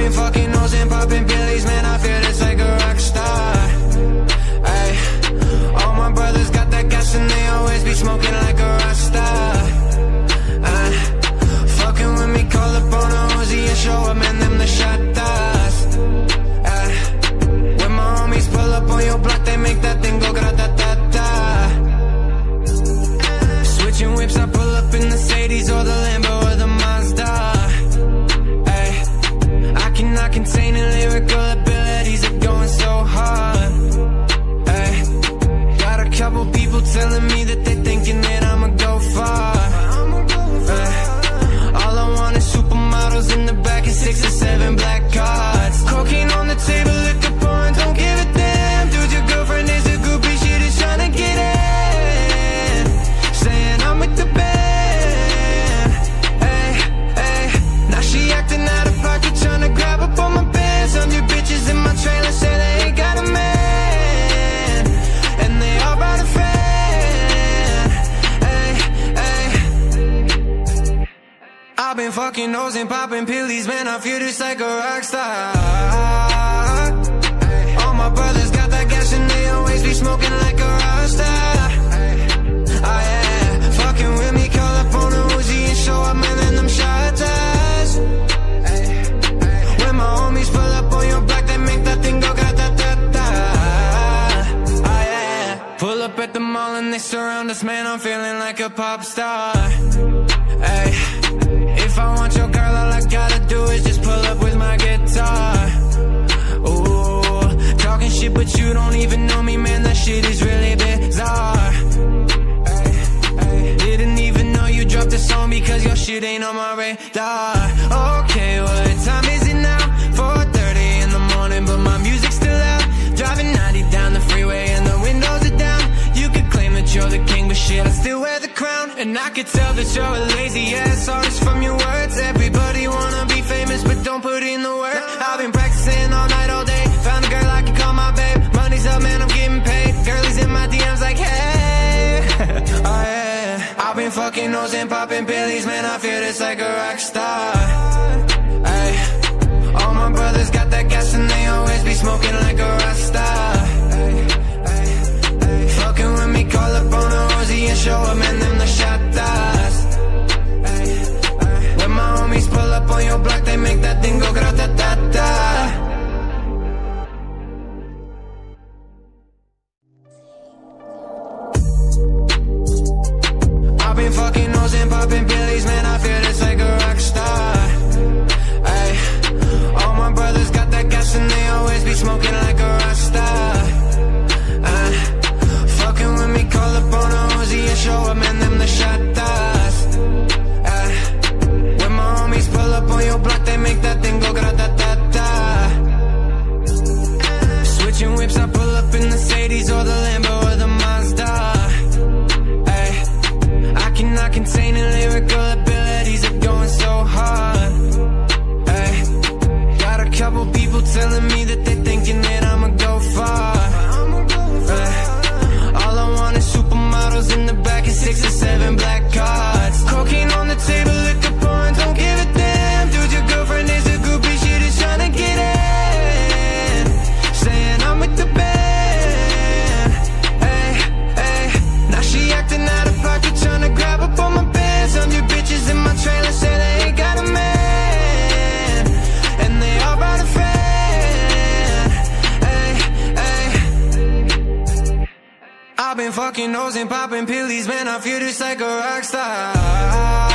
been fucking hoes and popping pillies, man, I feel just like a rock star. Ay, all my brothers got that gas and they always be smoking like a rock star. Fucking with me, call up on a Uzi and show up, man, them the shot toss. When my homies pull up on your block, they make that thing go grata-ta-ta. Switching whips, I pull up in the Mercedes or the Lambo or the Mazda. Ay, I cannot contain the lyrical abilities of going so hard. Ay, got a couple people telling me that they thinking that I'ma go far. All I want is supermodels in the back and 6 or 7 black cards. Cocaine on the table, liquor pouring, don't give a damn. Dude, your girlfriend is a groupie, she just tryna get in. Saying I'm with the band. Hey, hey, now she acting out of pocket, tryna grab up on my pants. 100 bitches in my trailer say they ain't got a man, and they all brought a fan. Hey, hey, I've been fucking hoes and popping pillies, man, I feel just like a rock star. All my brothers got that gas and they always be smoking like a rock star. Oh yeah, fucking with me, call up on a Uzi and show up, man, and them shot toss. When my homies pull up on your block, they make that thing go grata-ta-ta. Oh yeah, pull up at the mall and they surround us, man, I'm feeling like a pop star. Ay, if I want your girl, all I gotta do is just pull up with my guitar. Ooh, talking shit but you don't even know me, man, that shit is really bizarre. Didn't even know you dropped a song because your shit ain't on my radar. Okay, what time is it now? 4:30 in the morning, but my music's still out. Driving 90 down the freeway and the windows are down. You could claim that you're the king, but shit, I still wear the crown. And I could tell that you're a lazy ass artist from your words. Everybody wanna be famous, but don't put in the work. I've been practicing all night, all day. Found a girl I can call my babe. Money's up, man, I'm getting paid. Girlies in my DMs like, hey. Oh yeah, I've been fucking hoes and popping pillies, man, I feel just like a rock star. Ay, all my brothers got that gas and they always be smoking like a rock star. Fucking with me, call up on a Uzi and show up, man, them the shot toss. When my homies pull up on your block, they make that thing go grata-ta-ta. I've been fucking hoes and popping pillies, man, I feel just like a rock star. Ay, all my brothers got that gas and they always be smoking like a rock star. Fucking with me, call up on a Uzi and show up, man, them the shot toss. When my homies pull up on your block, they make that thing go grata-ta-ta. Switching whips, I pull up in the Mercedes or the Lambo or the Mazda. Ay, I cannot contain the lyrical abilities of going so hard. Ay, got a couple people telling me that they thinking that I'ma go far. All I want is supermodels in the back and 6 or 7 black cards. Cocaine on the table, liquor pouring, don't give a damn. Dude, your girlfriend is a groupie, she just tryna get in. Saying I'm with the band. Hey, hey, now she acting out of pocket, tryna grab up on my pants. 100 bitches in my trailer say they ain't got a man, and they all brought a fan. Hey, hey, I've been fucking hoes and popping pillies, man, I feel just like a rock star.